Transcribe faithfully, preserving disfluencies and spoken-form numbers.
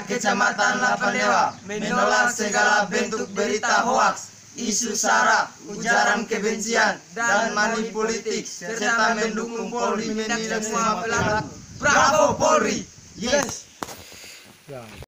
Polda Kecamatan Lapandewa menolak segala bentuk berita hoaks, isu sara, ujaran kebencian, dan money politik, serta mendukung Polri menindak semua pelaku. Bravo Polri! Yes!